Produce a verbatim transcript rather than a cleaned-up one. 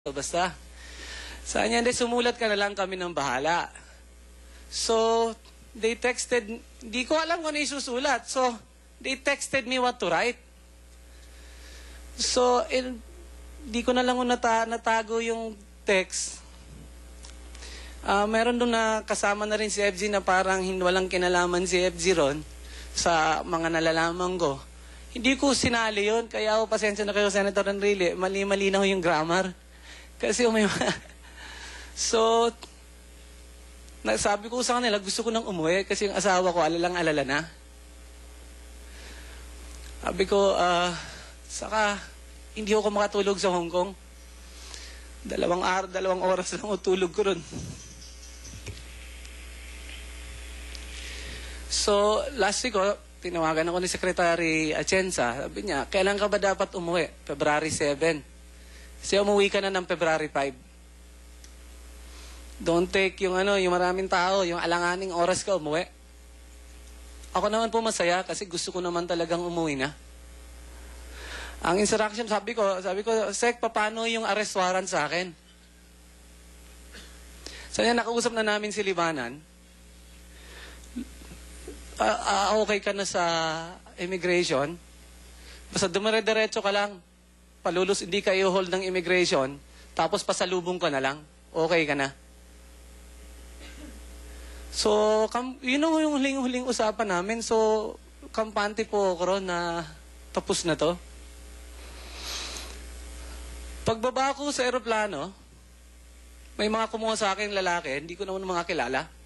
So, basta. Sa kanya, hindi, sumulat ka na lang, kami ng bahala. So, they texted, di ko alam kung ano isusulat. So, they texted me what to write. So, in, di ko na lang nata, natago yung text. Uh, meron doon na kasama na rin si F G na parang hindi walang kinalaman si F G ron sa mga nalalaman ko. Hindi ko sinali yun, kaya ako pasensya na kayo, Senator Enrile, mali-mali na ho yung grammar. Kasi may so, sabi ko sa kanila, gusto ko nang umuwi kasi yung asawa ko alalang-alala na. Sabi ko, uh, saka, hindi ako makatulog sa Hong Kong. Dalawang, ar dalawang oras lang utulog ko ron. So, last week, oh, tinawagan ako ni Secretary Atienza. Sabi niya, kailan ka ba dapat umuwi? February seven. Kasi umuwi ka na ng February five. Don't take yung ano, yung maraming tao, yung alanganing oras ka umuwi. Ako naman po masaya kasi gusto ko naman talagang umuwi na. Ang instruction, sabi ko, sabi ko, Sek, paano yung arrest warrant sa akin? So yan, nakausap na namin si Libanan. Uh, uh, okay ka na sa immigration. Basta dumire-diretso ka lang. Palulus, hindi ka i-hold ng immigration, tapos pasalubong ka na lang, okay ka na. So, kam, yun know, yung huling-huling usapan namin. So, kampante po ako ron na tapos na to. Pagbaba ko sa aeroplano, may mga kumuha sa akin lalaki, hindi ko naman mga kilala.